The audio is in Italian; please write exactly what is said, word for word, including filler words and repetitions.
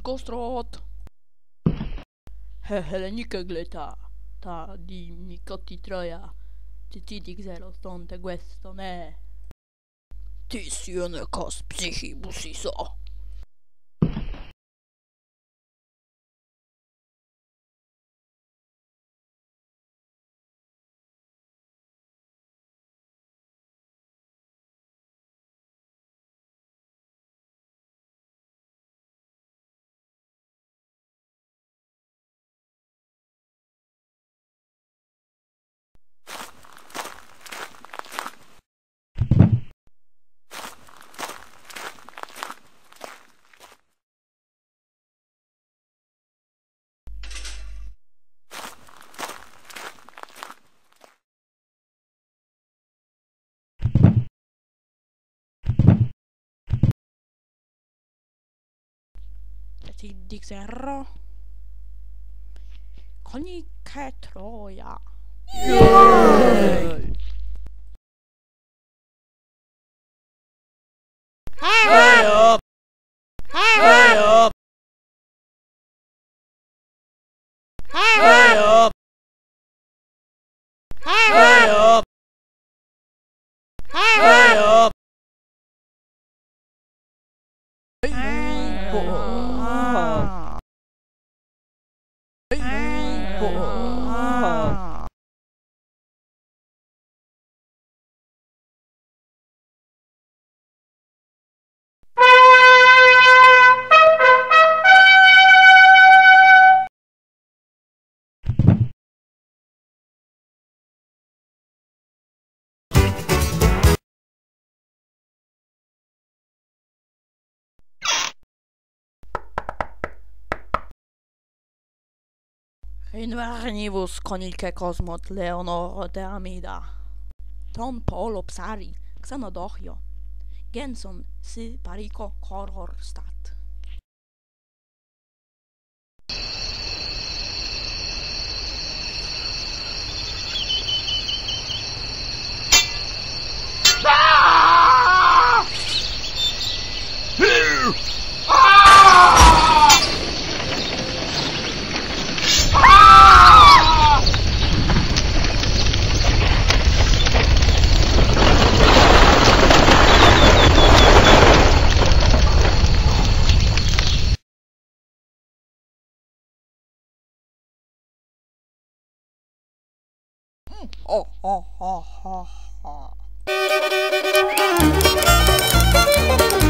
Kostrot. Helenika gleta. Ta di Mikotti troja. Ti ti di xero stonte questo ne. Ti sione cos psichi busiso. Ti di xero. Coni che troia. Yay! Hey up! Hey up! Hey up! Hey up! Hey up! Invarnivus conilce cosmot Leonoro de Amida. Ton polo psari, xenodochio. Genson si parico coror stat. Oh, oh, oh, oh, oh.